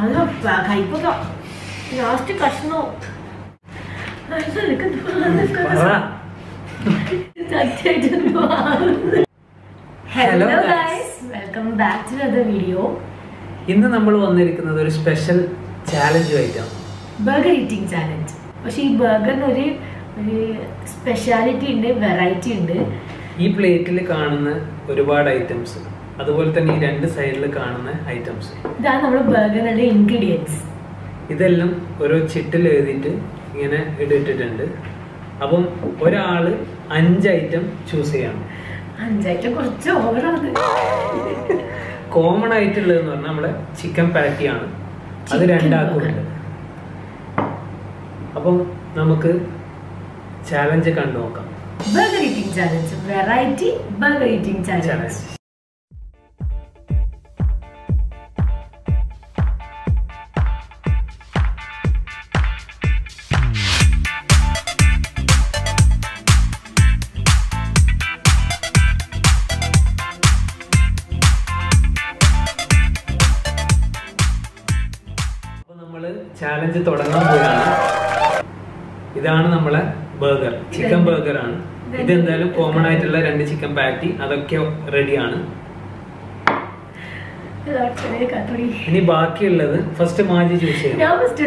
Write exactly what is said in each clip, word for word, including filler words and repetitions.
കയ്പൊക്കെ last കഷ്ണോ hello guys, welcome back to another video. ഇന്ന് നമ്മൾ വന്നിരിക്കുന്നത് ഒരു സ്പെഷ്യൽ ചാലഞ്ച് ആയിട്ടാണ്, ബർഗർ ഈറ്റിംഗ് ചാലഞ്ച്. പക്ഷെ ഈ ബർഗറിന് ഒരു ഒരു സ്പെഷ്യാലിറ്റി ഉണ്ട്, വെറൈറ്റി ഉണ്ട്. ഈ പ്ലേറ്റിൽ കാണുന്ന ഒരുപാട് ഐറ്റംസ്, അതുപോലെ തന്നെ ഈ രണ്ട് സൈഡിൽ കാണുന്ന ഐറ്റംസ്, ഇതാണ് നമ്മുടെ ബർഗറിന്റെ ഇൻഗ്രീഡിയൻസ്. ഇതെല്ലാം ഓരോ ചിട്ടിൽ എഴുതിയിട്ട് ഇങ്ങനെ ഇട്ടിട്ടുണ്ട്. അപ്പം ഒരാള് അഞ്ച് ഐറ്റം ചൂസ് ചെയ്യണം. അഞ്ചൈറ്റം കുറച്ച് ഓവറാണ്. കോമൺ ആയിട്ടുള്ളതെന്ന് പറഞ്ഞാൽ നമ്മുടെ ചിക്കൻ പാറ്റിയാണ്, അത് രണ്ടാക്കുന്നുണ്ട്. അപ്പം നമുക്ക് ചാലഞ്ച് കണ്ടു നോക്കാം. Burger eating challenge, variety burger eating challenge. Challenge തുടങ്ങാൻ പോയാണ്. ഇതാണ് നമ്മളെ ബർഗർ, ചിക്കൻ ബർഗർ ആണ്. ഇതെന്തായാലും കോമൺ ആയിട്ടുള്ള രണ്ട് ചിക്കൻ പാറ്റി, അതൊക്കെ റെഡിയാണ്. ഇനി ബാക്കിയുള്ളത് ഫസ്റ്റ് മാജി ചൂസ് ചെയ്യണം.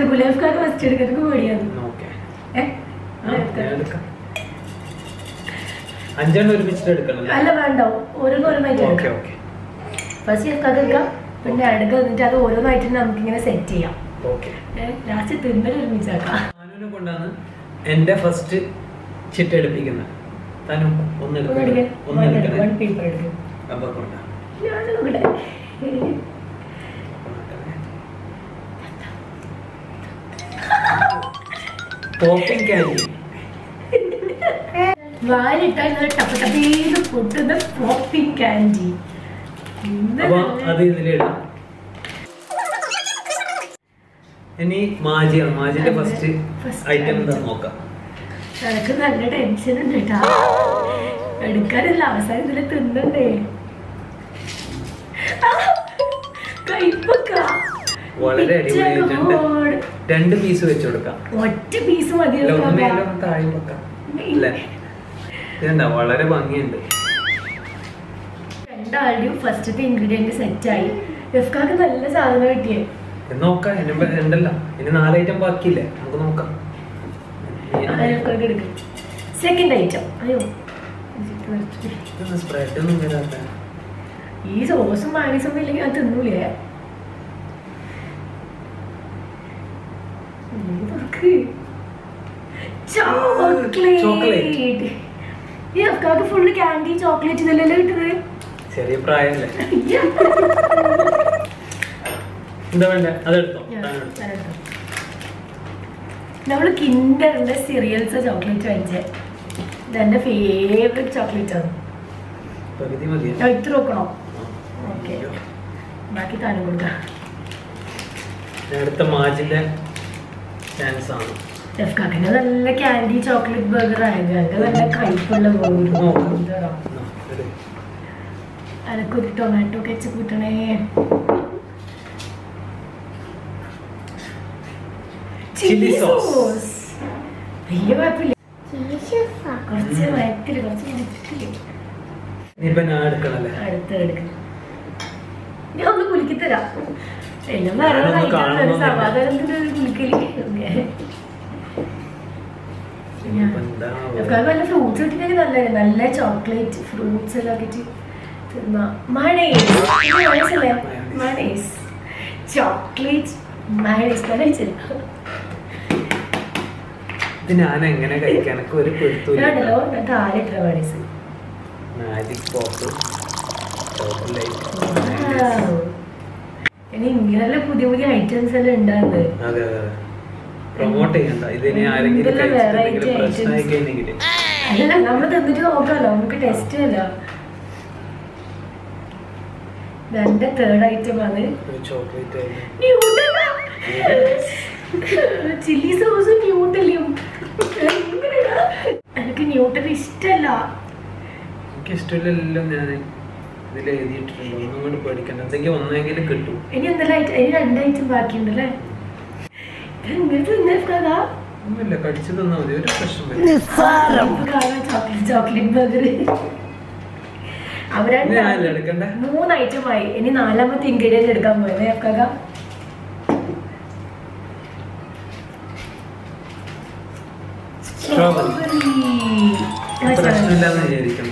അഞ്ചെണ്ണം ഒരുമിച്ചിട്ട് എടുക്കണം. അല്ല വേണ്ട, ഓരോന്നോരോന്നായിട്ട് ഫസ്റ്റ് പിന്നെ അടുക്ക എന്നിട്ട് അത് ഓരോന്നായിട്ട് നമുക്കിങ്ങനെ സെറ്റ് ചെയ്യാം. ലാസ്റ്റ് തിന്നൽ ഒരുമിച്ചാക്കാം. അനുവിനെ കൊണ്ടാണ് എന്റെ ഫസ്റ്റ് ചിട്ട് എടുപ്പിക്കുന്നത്. തനും ഒന്ന് പോപ്പിംഗ് കാൻഡി വാലിട്ടാൽ ടപ്പ് ടപ്പ് ചെയ്ത് പൊട്ടുന്ന പോപ്പിംഗ് കാൻഡി. അപ്പൊ അത് ഇതിലിടാം. ഇനി മാജിയാണ്. മാജിന്റെ ഫസ്റ്റ് ഐറ്റം എന്താ നോക്കാം. എനിക്ക് നല്ല ടെൻഷൻ ഉണ്ട് കേട്ടാ, എടുക്കാനല്ല അവസാനം ഇതിൽ തിന്നണ്ടേ. വളരെ അടിപൊളിയായിട്ടുണ്ട്. രണ്ട് പീസ് വെച്ച് കൊടുക്കാം. ഒറ്റ പീസ് മതി. താഴെ വെക്കാം അല്ലേ? ഇതെന്താ വളരെ ഭംഗിയുണ്ട്. രണ്ടാളുടെയും ഫസ്റ്റത്തെ ഇൻഗ്രീഡിയന്റ് സെറ്റായി. എഫ്കാക്ക് നല്ല സാധനം കിട്ടിയേ. നോക്കാം. ഉണ്ടല്ലോ, ഇനി നാല് ഐറ്റം ബാക്കിയില്ലേ, നമുക്ക് നോക്കാം. Second item. അയ്യോ, സ്പ്രെഡ് ഒന്നും വരാത്ത. ഈ സോസും മാനീസും ഇല്ലെങ്കിൽ അത് തിന്നൂലേ. ചോക്ലേറ്റ്. ഈ അഫ്കാക്ക് ഫുള്ള് ക്യാൻഡി ചോക്ലേറ്റ് ഇതല്ലേ കിട്ടുന്നത്. ചെറിയ പ്രായമല്ലേ. എന്താ വേണ്ട അതെടുത്തോ. നമ്മള് കിൻഡറിന്റെ സിറിയൽസ് ചോക്ലേറ്റ് വാങ്ങിച്ചേ. ഇതെന്റെ ഫേവറേറ്റ് ചോക്ലേറ്റ് ആണ്. ഇത്ര നോക്കണോ? ഓക്കെ, ബാക്കി താനും കൊടുക്കാം. അടുത്ത മാജിന്റെ ചാൻസ് ആണ്. എഫ്കാക്കിന്റെ നല്ല ക്യാൻഡി ചോക്ലേറ്റ് ബർഗർ ആയത്. ഞങ്ങൾക്ക് നല്ല കയ്പുള്ള അനക്കൊരു ടൊമാറ്റോ കെച്ചപ്പ് കിട്ടണേ. Chilli sauce. വലിയ കുഴപ്പമില്ല. കുറച്ച് വയറ്റില് കുറച്ച് അടുത്ത് എടുക്കണം. ഞാൻ ഒന്ന് കുലുക്കി തരാം. എല്ലാം വേറെ സമാധാനത്തിന് കുലുക്കല്. നല്ല ഫ്രൂട്ട്സ് കിട്ടിയിട്ടുണ്ടെങ്കിൽ നല്ല നല്ല ചോക്ലേറ്റ് ഫ്രൂട്ട്സ് എല്ലാം ആക്കിയിട്ട് തിന്നാ. മണേസ് മനസ്സിലെ മണേസ് ചോക്ലേറ്റ് മണേസ് കഴിച്ചില്ല. ഞാൻ എങ്ങനെ കഴിക്കാനൊക്കെ ഒരു പിടുത്തല്ലോ. ഞാൻ താഴെ ഇട്ട മണേസ്. ഇനി ഇങ്ങനെയുള്ള പുതിയ പുതിയ ഐറ്റംസ് എല്ലാം ഉണ്ടാകുന്നത്. പ്രൊമോട്ട് ചെയ്യണ്ട. ഇതിനെ ആരെങ്കിലും അല്ല, നമ്മൾ തന്നിട്ട് നോക്കാലോ, നമുക്ക് ടെസ്റ്റ് ചെയ്യാലോ. എന്റെ തേർഡ് ഐറ്റം ആണ് ചില്ലി സോസും ന്യൂട്ടലും. എനിക്ക് ന്യൂട്ടൽ ഇഷ്ടല്ല. ഇഷ്ടമില്ലല്ലോ. ഞാൻ ഇതിൽ എഴുതിയിട്ടിട്ടുണ്ട്. ഒന്നും കൊണ്ട് പേടിക്കണ്ട. എന്തെങ്കിലും ഒന്നെങ്കിലും കിട്ടും. ഇനി എന്തെല്ലാം ഇനി രണ്ട് ഐറ്റം ബാക്കിയുണ്ടല്ലേ? ഒന്നുമില്ല, കടിച്ചു തന്നാ മതി. ഒരു പ്രശ്നം ചോക്ലേറ്റ് ബർഗർ എടുക്കണ്ട. മൂന്ന് ഐറ്റമായി. ഇനി നാലാമത്തെ ഇൻഗ്രീഡിയന്റ് എടുക്കാൻ പോയത് എഫ്കാക്ക. പ്രശ്നമില്ലാന്ന് വിചാരിക്കണം.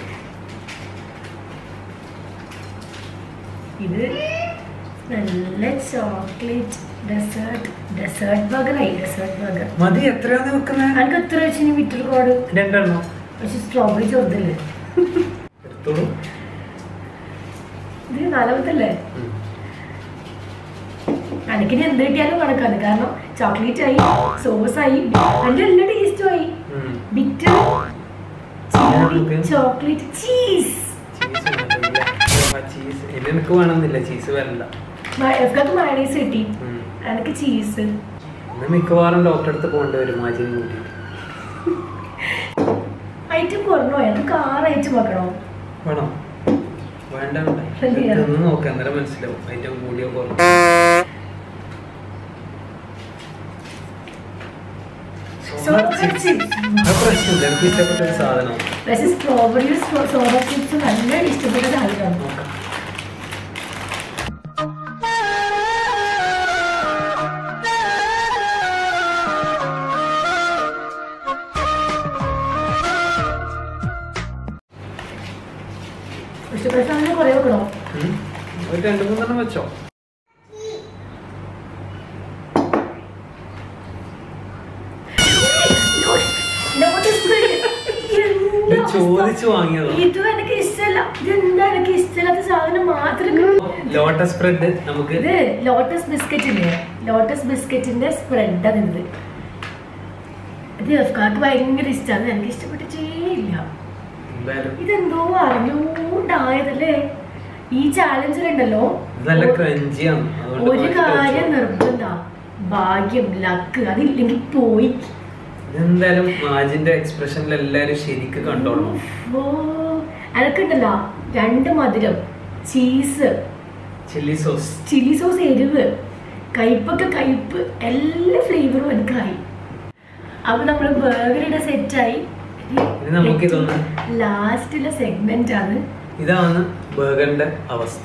ഇത് നല്ല ചോക്ലേറ്റ് ഡെസേർട്ട് ഡെസേർട്ട് ബർഗർ ആയി. ഡെസേർട്ട് ബർഗർ മതി. എത്രയാന്ന് വെക്കുന്നത്? എനിക്ക് എത്ര വെച്ചു വിറ്റർ കോഡ്? രണ്ടെണ്ണോ? പക്ഷെ സ്ട്രോബെറി ചെറുതല്ലേ? എടുത്തോളൂ. ഇത് നാലാമത്തല്ലേ? എനിക്കിനി എന്ത് കിട്ടിയാലും കണക്കാണ്. കാരണം ചോക്ലേറ്റ് ആയി, സോസ് ആയി, അതിന്റെ എല്ലാ ടേസ്റ്റും ആയി. Bitter chocolate cheese. എനിക്ക് വേണമെന്നില്ല, ചീസ് വരണ്ട. മയണൈസ് കിട്ടി, എനിക്ക് ചീസ്. മിക്കവാറും ഡോക്ടറെ അടുത്ത് പോകേണ്ടി വരും മാജിനെ കൂട്ടിയിട്ട്. ഐറ്റം കുറഞ്ഞോ? എനിക്ക് ആറ് ഐറ്റം വെക്കണോ? വേണോ? വേണ്ട, ഒന്ന് നോക്കാം, അന്നേരം മനസ്സിലാവും ഐറ്റം കൂടിയോ കുറഞ്ഞോ. പ്രശ്നമില്ല, എനിക്ക് ഇഷ്ടപ്പെട്ട ഒരു സാധനം. പക്ഷെ സ്ട്രോബെറി സോഡ ചിപ്സ് നല്ല ഇഷ്ടപ്പെട്ട സാധനമാണ്. നോക്കാം. ഇഷ്ടപ്പെട്ട സാധനം കുറെ വെക്കണോ? ഒരു രണ്ടു മൂന്നെണ്ണം വെച്ചോ. ചോദിച്ചു വാങ്ങിയതോ? ഇതും എനിക്ക് ഇഷ്ടമല്ല. ഇതെന്താ എനിക്ക് ഇഷ്ടമില്ലാത്ത സാധനം മാത്രം. Lotus spread. നമുക്ക് ഇത് ലോട്ടസ് ബിസ്ക്കറ്റ് ഇല്ലേ? ലോട്ടസ് ബിസ്ക്കറ്റിന്റെ സ്പ്രെഡാണ് ഇത്. ഇത് എഫ്കാക്ക് ഭയങ്കര ഇഷ്ടമാണ്. എനിക്ക് ഇഷ്ടപ്പെട്ടിട്ടേ ഇല്ല. ഇതെന്തോ അറിഞ്ഞൂണ്ടായതല്ലേ? ഈ ചാലഞ്ചിലുണ്ടല്ലോ ഒരു കാര്യം നിർബന്ധ, ഭാഗ്യം, ലക്ക്. അതില്ലെങ്കിൽ പോയി. എന്തായാലും മാജിന്റെ എക്സ്പ്രഷനിൽ എല്ലാരും ശരിക്കും കണ്ടോളൂ. ഓ അനക്കുണ്ടല്ലോ രണ്ട് മധുരം, cheese, chilli sauce, chilli sauce എരിവ്, കയ്പൊക്കെ കയ്പ്, എല്ലാ ഫ്ലേവറും എനിക്കായി. അപ്പൊ നമ്മള് ബർഗറുടെ സെറ്റായി. ലാസ്റ്റിലെ സെഗ്മെന്റ് ആണ്. ഇതാണ് ബർഗറിന്റെ അവസ്ഥ.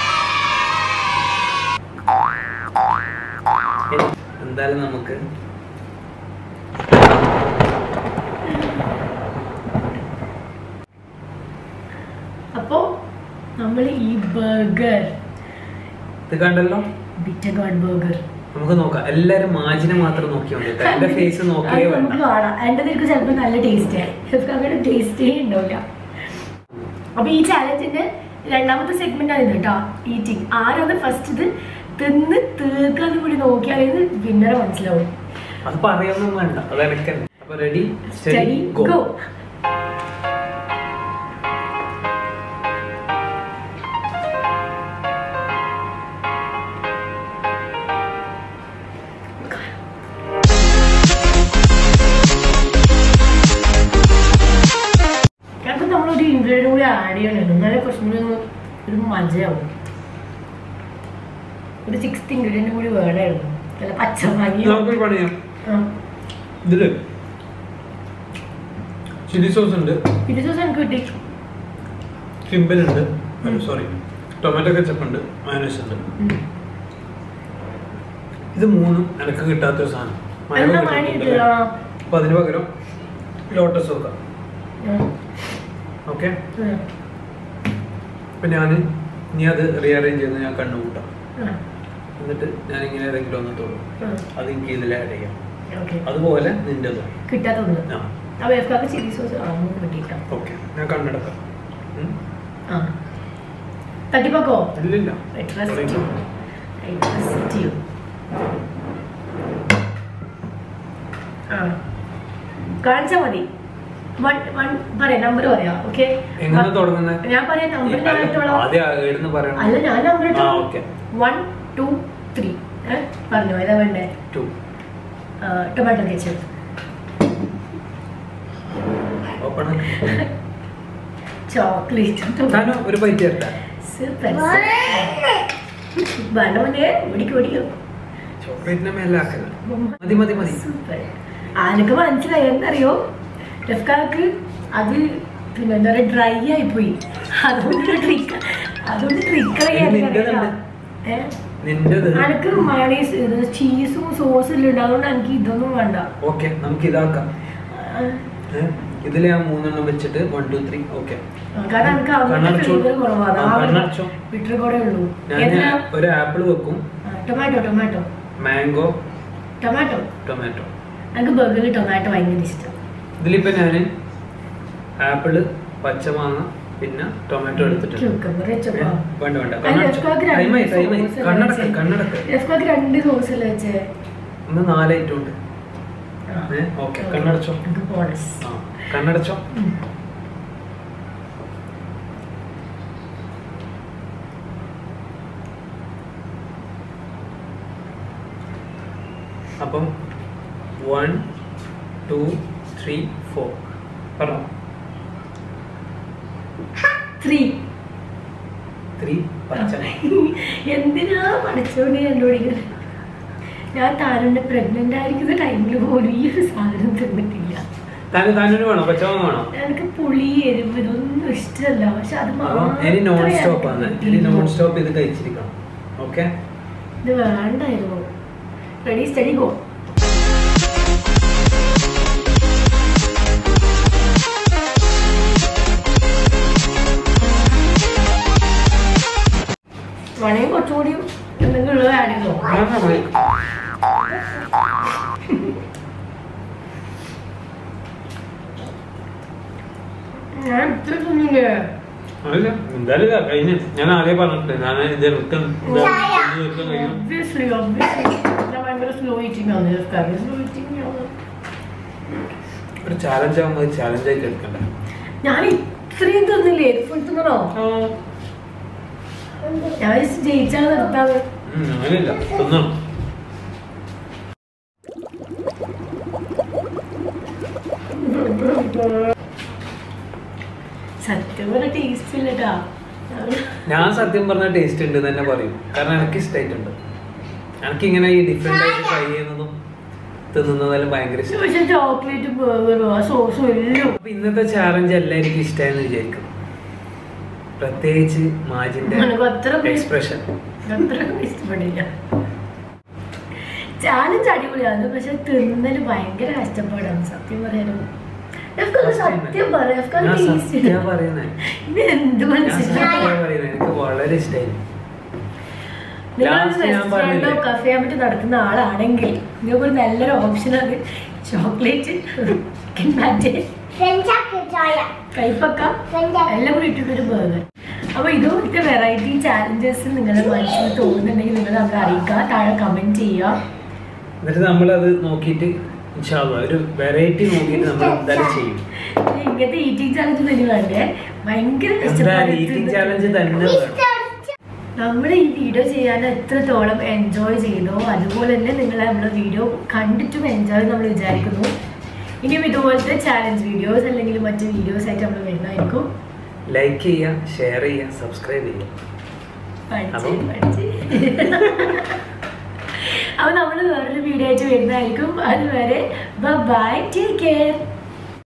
എന്തായാലും നമുക്ക് അപ്പോ നമ്മൾ ഈ ബർഗർ ഇത് കണ്ടല്ലോ, ബിറ്റർ ഗോഡ് ബർഗർ. നമുക്ക് നോക്കാം. എല്ലാരും മാജിനെ മാത്രം നോക്കിയോണ്ട് എന്റെ ഫേസ് നോക്കിയേ വേണ്ട. എന്റെ നിനക്ക് ചിലപ്പോ നല്ല ടേസ്റ്റ് അങ്ങനെ ടേസ്റ്റേ ഉണ്ടാവില്ല. അപ്പൊ ഈ ചാലഞ്ചിന്റെ രണ്ടാമത്തെ സെഗ്മെന്റ് ആണ് ഇത് കേട്ടോ, ഈറ്റിംഗ്. ആരാണ് ഫസ്റ്റ് ഇത് തിന്ന് തീർക്കാന്ന് കൂടി നോക്കിയാൽ ഇത് വിന്നറെ മനസ്സിലാവും. അത് പറയാനൊന്നും വേണ്ട, അത് എനക്കന്നെ. അപ്പൊ റെഡി സ്റ്റഡി ഗോ. നമ്മളൊരു ഇൻഗ്രീഡിയൻ കൂടി ആഡ് ചെയ്യണല്ലോ, എന്നാലേ കുറച്ചും കൂടി ഒരു മജയാവും. ഒരു സിക്സ്ത് ഇൻഗ്രീഡിയന്റ് കൂടി വേണമായിരുന്നു. നല്ല പച്ചമാങ്ങി ഇതില് ചില്ലി സോസ് ഉണ്ട്, ചില്ലി സോസ് എനിക്ക് കിട്ടി. സിമ്പിൾ ഉണ്ട്, സോറി ടൊമാറ്റോ കെച്ചപ്പ് ഉണ്ട്, മയോണൈസ് ഉണ്ട്. ഇത് മൂന്നും എനിക്ക് കിട്ടാത്തൊരു സാധനം. അപ്പൊ അതിന് പകരം ലോട്ടസ് വെക്കാം. ഓക്കെ, അപ്പൊ ഞാൻ ഇനി അത് റീഅറേഞ്ച് ചെയ്ത് ഞാൻ കണ്ണുകൂട്ടാം. എന്നിട്ട് ഞാൻ ഇങ്ങനെ ഏതെങ്കിലും ഒന്ന് തോന്നും, അത് എനിക്ക് ഇതിൽ ആഡ് ചെയ്യാം. അതുപോലെ നിന്റെ കിട്ടാത്തൊന്ന് ഓക്കെ, ഞാൻ കണ്ണെടുക്കാം. തട്ടിപ്പാക്കോ? ഇല്ലില്ല, കാണിച്ചാ മതി. പറയാം, നമ്പർ പറയാം. ഓക്കെ, എങ്ങനെ തുടങ്ങുന്നത്? ഞാൻ പറയാം നമ്പർ. അല്ല, ഞാൻ നമ്പർ വൺ ടു ത്രീ പറഞ്ഞോ. ഏതാ വേണ്ടേ? Tomato ketchup. ചോക്ലേറ്റ്, ഒരു ബൈറ്റ് സൂപ്പർ വനമനെ ഓടിക്ക് ഓടിക്കോ ചോക്ലേറ്റിനെ മേലാക്കല മതി മതി മതി സൂപ്പർ ആനക്ക് മനസ്സിലായി എന്തറിയോ റഫ്കാക്ക് അത് പിന്നെ എന്താ പറയാ ഡ്രൈ ആയി പോയി അതുകൊണ്ട് ട്രിക്ക് അതുകൊണ്ട് ട്രിക്കർ എനിക്ക് മയണൈസ് ചീസും സോസും ഇല്ല അതുകൊണ്ട് എനിക്ക് ഇതൊന്നും വേണ്ട. ഓക്കെ നമുക്ക് ഇതാക്കാം. ഇതില് ഞാൻ മൂന്നെണ്ണം വെച്ചിട്ട് വൺ ടു ത്രീ ഓക്കെ. ഒരു ആപ്പിൾ വെക്കും. Tomato tomato mango tomato tomato എനിക്ക് ബർഗറിൽ ടൊമാറ്റോ ഭയങ്കര ഇഷ്ടം. ഇതിലിപ്പോ ഞാന് ആപ്പിള് പച്ചമാങ്ങ പിന്നെ ടൊമാറ്റോ എടുത്തിട്ടുണ്ട്. വേണ്ട വേണ്ട രണ്ട് സോസല്ലേ വെച്ചേ ഒന്ന് നാല് ഐറ്റം ഉണ്ട്. ഓക്കെ കണ്ണടച്ചോ കണ്ണടച്ചോ. അപ്പം വൺ ടു ത്രീ ഫോർ പറഞ്ഞോ. ത്രീ ത്രീ പച്ച. എന്തിനാ പഠിച്ചോണ്ട് കണ്ടുപിടിക്കുന്നത്? ഞാൻ താനുണ്ട് പ്രഗ്നന്റ് ആയിരിക്കുന്ന ടൈമിൽ പോലും ഈ ഒരു സാധനം തിന്നിട്ടില്ല. എനിക്ക് പുളി എരിവ് ഇതൊന്നും ഇഷ്ടമല്ല. പക്ഷെ അത് നോൺ സ്റ്റോപ്പ് ആണ്. നോൺ സ്റ്റോപ്പ് ഇത് കഴിച്ചിരിക്കണം. ഓക്കെ ഇത് വേണ്ടായിരുന്നു. Ready steady go. വേണമെങ്കിൽ കുറച്ചുകൂടി എന്തെങ്കിലും ഉള്ളത് ആഡ് ചെയ്തോ. ഞാൻ ഇത്ര തിന്നില്ലേ? ഞാൻ ആദ്യം പറഞ്ഞിട്ടില്ലേ ഞാൻ ഒരു ചാലഞ്ച് ആകുമ്പോൾ ചാലഞ്ച് ആയിട്ട് എടുക്കണ്ടേ? ഞാൻ ഇത്രയും തിന്നില്ലേ? ഫുൾ തിന്നണോ? ഞാൻ ജയിച്ചാൽ നിർത്താതെ. അങ്ങനെയില്ല തിന്നണം. സത്യം പറഞ്ഞ ടേസ്റ്റ് ഇല്ലട്ടാ. ഞാൻ സത്യം പറഞ്ഞ ടേസ്റ്റ് ഉണ്ട് തന്നെ പറയും. കാരണം എനിക്ക് ഇഷ്ടമായിട്ടുണ്ട്. എനിക്ക് ഇങ്ങനെ ഈ ഡിഫറെന്റ് ആയിട്ട് ട്രൈ ചെയ്യുന്നതും തിന്നുന്നതെല്ലാം ഭയങ്കര ഇഷ്ടം. പക്ഷെ ചോക്ലേറ്റ് ബർഗറോ സോസും എല്ലാം. അപ്പൊ ഇന്നത്തെ ചാലഞ്ച് എല്ലാവർക്കും ഇഷ്ടമായെന്ന് വിചാരിക്കും. പ്രത്യേകിച്ച് മാജിന്റെ എക്സ്പ്രഷൻ ഇഷ്ടപ്പെട്ടില്ല. ചാലഞ്ച് അടിപൊളിയാണ്. പക്ഷെ തിന്നല് ഭയങ്കര കഷ്ടപ്പാടാണ് സത്യം പറയാനും. സത്യം പറയാ എനിക്ക് വളരെ ഇഷ്ടമായി. റെസ്റ്റോറന്റോ കഫേ മറ്റോ നടക്കുന്ന ആളാണെങ്കിൽ നിങ്ങൾക്ക് ഒരു നല്ലൊരു ഓപ്ഷനാണ് ചോക്ലേറ്റ് കൈപ്പക്ക എല്ലാം കൂടി ഇട്ടിട്ടൊരു ബർഗർ. അപ്പൊ ഇതുപോലത്തെ വെറൈറ്റി ചാലഞ്ചസ് നിങ്ങളുടെ മനസ്സിൽ തോന്നുന്നുണ്ടെങ്കിൽ നിങ്ങൾ നമ്മളെ അറിയിക്കുക. താഴെ കമന്റ് ചെയ്യുക. എന്നിട്ട് നമ്മളത് നോക്കിയിട്ട് ഒരു വെറൈറ്റി നോക്കിയിട്ട് നമ്മൾ എന്തായാലും ചെയ്യും. ഇങ്ങനത്തെ ഈറ്റിംഗ് ചാലഞ്ച് തന്നെ വേണ്ടേ? ഭയങ്കര നമ്മൾ ഈ വീഡിയോ ചെയ്യാൻ എത്രത്തോളം എൻജോയ് ചെയ്തോ അതുപോലെ തന്നെ നിങ്ങൾ നമ്മുടെ വീഡിയോ കണ്ടിട്ടും എൻജോയ് നമ്മൾ വിചാരിക്കുന്നു. ഇനിയും ഇതുപോലത്തെ ചാലഞ്ച് വീഡിയോസ് അല്ലെങ്കിൽ മറ്റു വീഡിയോസ് ആയിട്ട് നമ്മൾ വരുന്നതായിരിക്കും. ലൈക്ക് ചെയ്യുക, ഷെയർ ചെയ്യുക, സബ്സ്ക്രൈബ് ചെയ്യുക. അപ്പൊ നമ്മൾ വേറൊരു വീഡിയോ ആയിട്ട് വരുന്നതായിരിക്കും. അതുവരെ ബൈ, ടേക്ക് കെയർ.